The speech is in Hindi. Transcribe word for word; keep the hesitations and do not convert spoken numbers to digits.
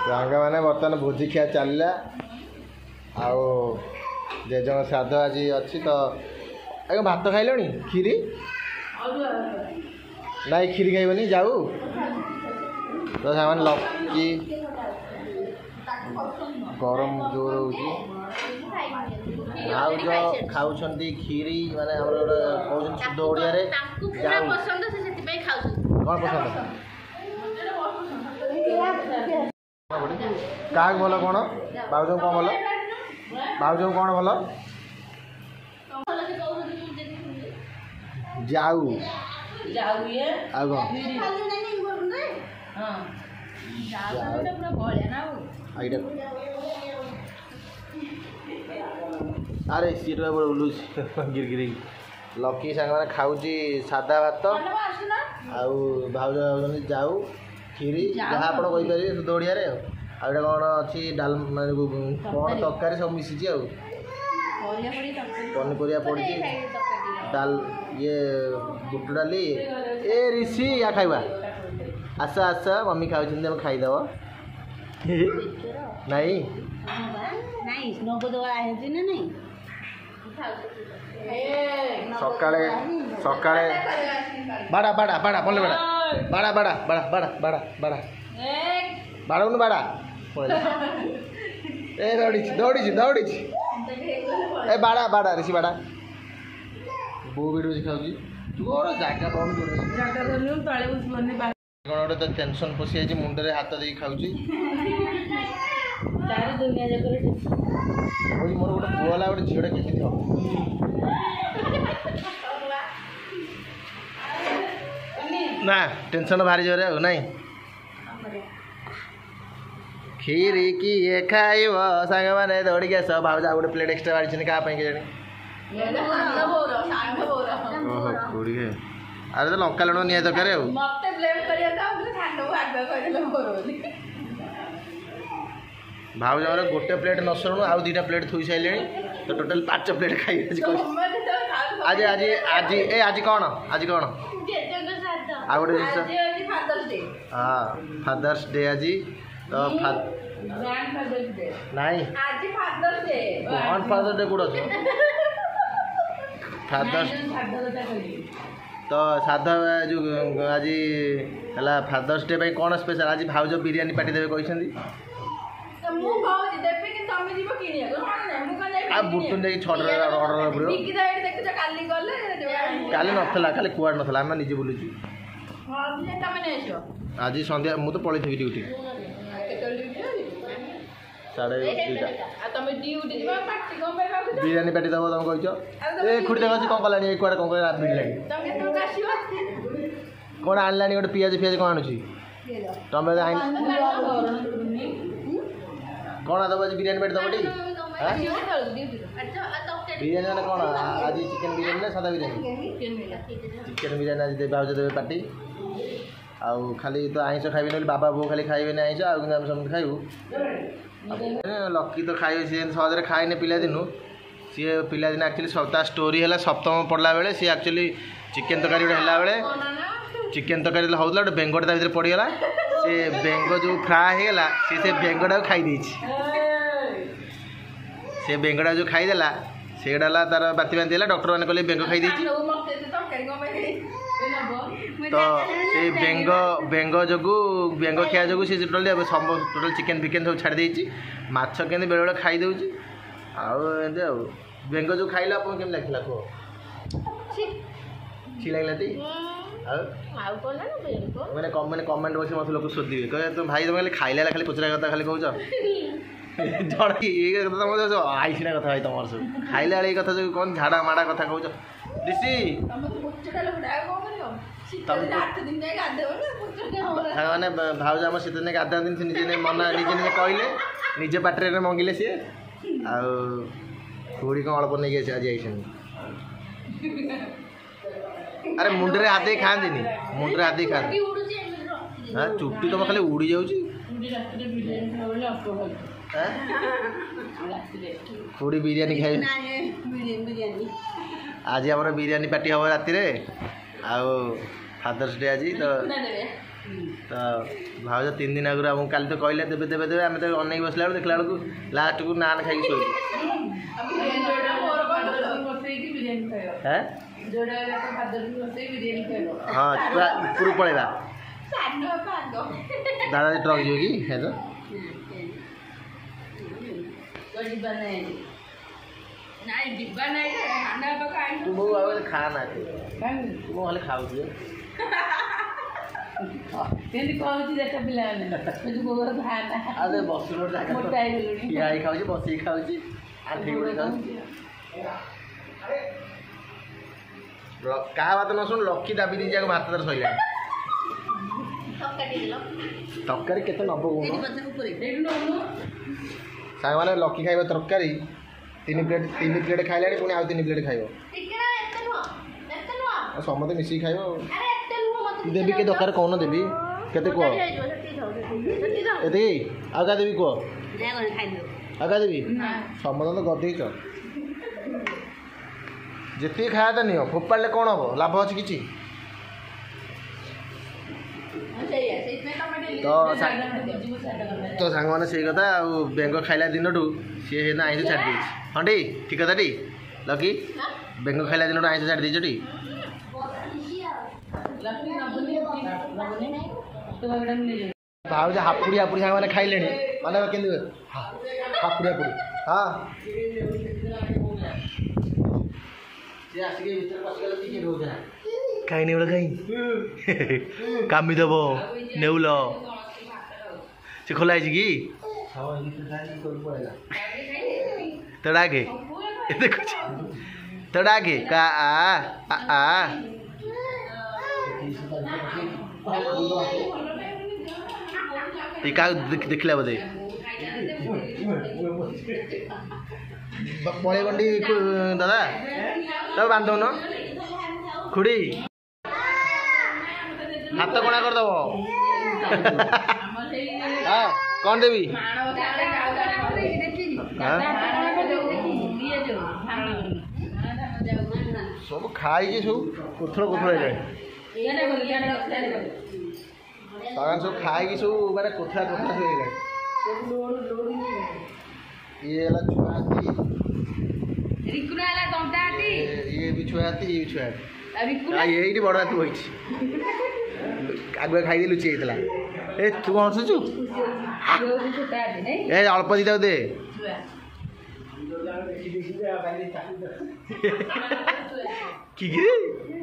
सांग मैंने बर्तमान भोजी खिया चलला आउ जेज श्राद्ध आज अच्छी तो आगे भात खाइल खीरी ना खीरी खाइबनी जाऊ तो सामान लकी गरम जोर हो भाउज खाऊ खीरी माने कौन शुद्ध ओडिया रे कौन पसंद क्या भल कौन भाउज कौन भल भाउज कौन भल जाऊ अरे सीट उलू गिर गिर लकी सांग मैंने खाऊची सादा भात आउ भाउज भाउज जाऊ खीरी जहाँ आप कहीपर शुद्ध ओडिया आउटा कौन अच्छी डाल कौन तरकारी सब मिसी पनीपरिया पड़ी डाल ये बुट डाली ए ऋषि या खाइबा आस आस मम्मी खाऊ खाईदेव नहीं सकाळे सकाळे बाड़ा बाड़ा बाड़ा बोले बाड़ा बाड़ा बाड़ा बाड़ा बाड़ा बाड़ा बाड़ा बाड़ा बाड़ा ए दौड़ी दौड़ी दौड़ी ए बाड़ा बाड़ा ऋषि बाड़ा बो वीडियो खाऊँ तोर जगह पाऊन कौन गोटे तो टेंशन पशि जाए मुंडे हाथ दे खाऊँ मोर गोटे पुआला गोटे झीटा केमी ना टेंशन भारी जोरे हो नहीं खीरी की ये खाइब सांग मैंने दौड़ी आस भाव गोटे प्लेट एक्सट्रा बाड़ी क्या जानी ओहो खुड़ी अरे तो लंका लुण निया दरकार भाव जमार गोटे प्लेट न सरणु आउ दुटा प्लेट थोई सारे तो टोटल पांच प्लेट खाई आज आज आज ए आज कौन आज कौन आ गोटे जिन हाँ फादर्स डे आज तो नाई कौन फादर्स डे कौट अच्छे फादर्स तो साधा जो आज है फादर्स डे पे कौन स्पेशल आज भाउज बिरियानी पार्टी देवे कहते बुटुन जाकि छटा अर्डर काली नाला खाली कुआड़ नाला आम निजे बुलूँ आज सन्ध्या मु तो पलि ड्यूटी साढ़े बिरियानी पार्टी दब तुम कह खुड़ी देख कौन कला कौन कौन बिरला कौन आनला गोटे पिज फिज कौन आणुची तुम कौन दब आज बिरियानी पार्टी दबटी बिरियानी मैंने कौन आज चिकेन बिरियानी ना सादा बिरियानी चिकेन बिरियानी आज देवे भाज देवे पार्टी आउ खाली तो आइंस खाइबे बाबा बो खाली खाइबे आइंस आउ आम समस्त खाइबू लकी तो खाई सी सहज खाए पिलादिनु सी पिलादिन एक्चुअली सप्ताह स्टोरी है सप्तम पढ़ला बेले सी एक्चुअली चिकेन तरकारी गोटे है बेले चिकेन तरकारी होता गोटे बेंगटे ता भर पड़गला से बेंग जो फ्राए होगा सी से बेंगटा खाई से बेंगटा जो खाईदेला सेटा तार बाती बांती है डॉक्टर मैंने कहले बेंग खाई तो से बेंग बेंग जो बेंग खिया जो टोटल सब टोटल चिकेन फिकेन सब छाड़ देती माछ के बेले बेले खाई दूची आते आ बेंग जो खाइल आप केम लगे कह छि लगला ती मैंने मैंने कमेंट बॉक्स मत लोग शोधे कहे तुम भाई तुम खाइला खाली पचरा कथा खाली कह आईसीना कथा भाई तुम सब खाइला ये कथा जो कौन झाड़ा माड़ा कथा कह ऋषि मैंने भाज आम शीत दिन गाधा दिन निजे मना निजे निजे कहले निजे पाटे मंगिले सी खुड़ी कौन अल्प नहीं आज आई अरे मुंडे हाथ दे खाती मुंडे हाथ दे खाती हाँ चुट्टी तुम खाली उड़ी जाऊँ खुड़ी बिरियानी खाई आज आम बिरियानी पार्टी हम राति फादर्स डे आज तो तो भाज तीन दिन आगुरी आमको काली तो कहले देवे देवे देवे आम तो अनेक बसला बेलू देखला बेलू लास्ट को नान खाई शोल हाँ पूरा ऊपर पड़ेगा दादा ट्रक जी कि है तो तुम खाना तुम खाली खाऊ अरे बस खाऊ बस खाऊ क्या बात न शुण लकी दाबी दी जाक भात तार सैला तरकारी केते नब सांग मैंने लकी खाइब तरकारी तीन प्लेट तीन प्लेट खाइला पुणी आउ तीन प्लेट खाइब समस्त मिसिक खाइब देवी के दरकार कौन देवी केते कह ये आगा देवी कह आगा देवी समस्त तो गदेच जिते खाया तो नियो फोपाड़े कौन हम लाभ अच्छे कि तो तो सांग मैंने से कथा बेंग खाइला दिन सी आईस छाड़ दे हाँ टी ठीक कथा टी लकी बेंग खाइला दिन आईस छाड़ देछ टी भाव हापुड़ी हापुड़ी सांग मैंने खाइले माने केंद्र हापुड़ी हापुड़ी हाँ कहीं नहीं कहीं कामी दब नेउल से खोला है कि तोड़ा आगे तोड़ा आगे का आ आ का देखला बोधे पड़े बंडी दादा तब बांध न खुड़ी हाथ कणा करदब हाँ कौन देवी सब खाई सब कोथर कोथर सब खाई सब माने कोथरा कोथरा हो ये छुआ ये भी छुआ ये भी छुआ ये बड़ हाथी बही आगे खाई लुचि जाता ए तू कौन हसुचु ए अल्प दीटा दे कि